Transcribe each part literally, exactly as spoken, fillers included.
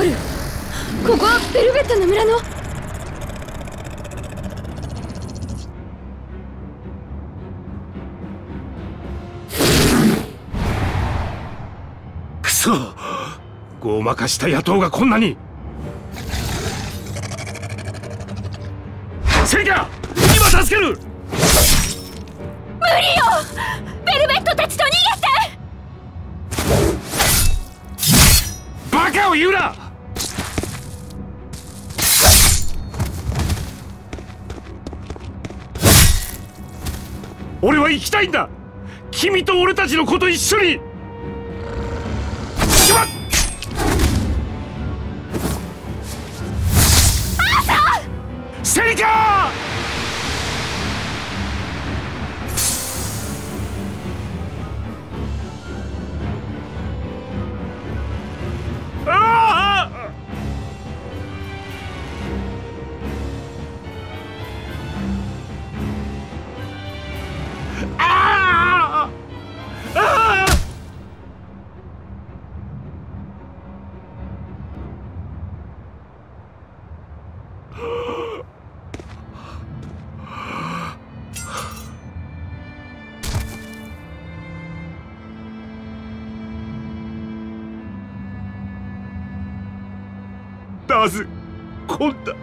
ル、ここはベルベットの村の。 くそ、ごまかした野党がこんなに。セリカ、今助ける。無理よ、 ベルベットたちと逃げて。 バカを言うな。俺は生きたいんだ。君と俺たちの子と一緒に。しまっ。セリカ！なぜこんな。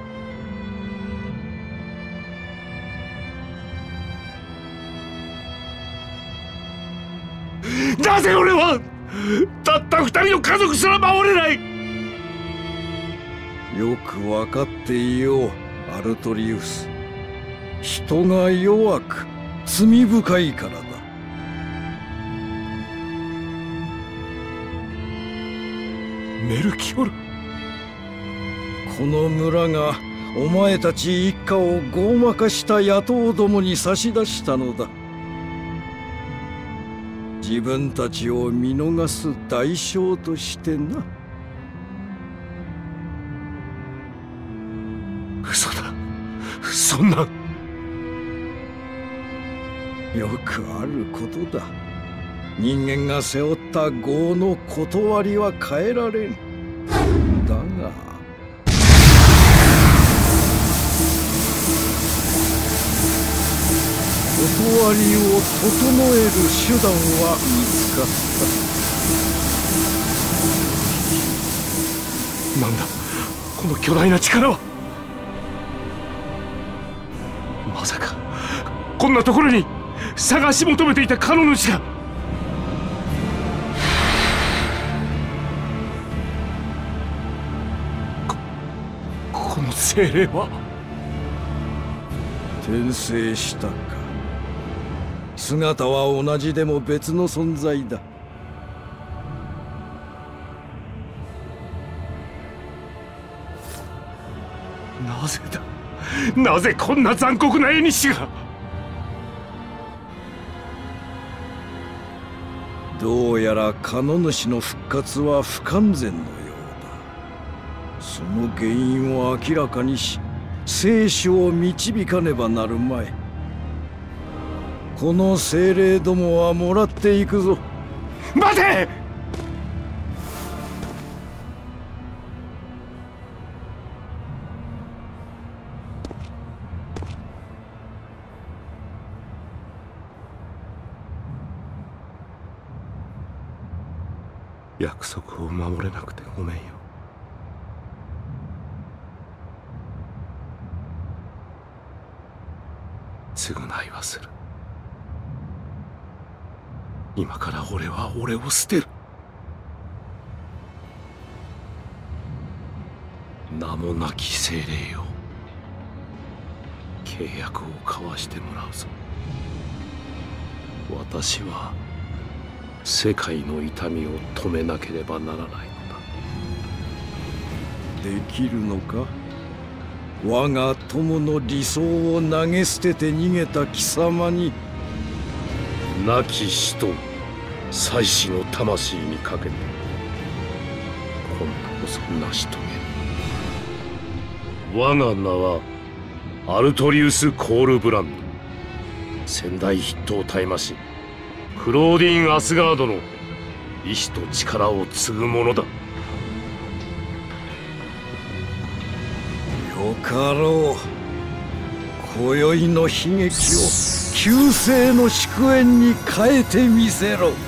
なぜ俺はたった二人の家族すら守れない。 よく分かっていよう、アルトリウス。人が弱く罪深いからだ。 メルキオル、 この村がお前たち一家をごまかした野党どもに差し出したのだ。自分たちを見逃す代償としてな。 嘘だ、そんな。 よくあることだ。人間が背負った業の断りは変えられん。だが断りを整える手段は見つかった。 なんだこの巨大な力は。まさかこんなところに探し求めていた彼の主が。ここの精霊は。 転生したか。姿は同じでも別の存在だ。 なぜだ、なぜこんな残酷な縁が。 どうやらカノ主の復活は不完全のようだ。その原因を明らかにし生死を導かねばなるまい。この精霊どもはもらっていくぞ。 待て！約束を守れなくてごめんよ。償いはする。今から俺は俺を捨てる。名もなき精霊よ、契約を交わしてもらうぞ。私は世界の痛みを止めなければならないのだ。 できるのか。我が友の理想を投げ捨てて逃げた貴様に。 亡き死と妻子の魂にかけて今度こそ成し遂げる。我が名はアルトリウス・コールブランド。先代筆頭大魔師クローディン・アスガードの意志と力を継ぐ者だ。 よかろう。今宵の悲劇を旧世の祝宴に変えてみせろ。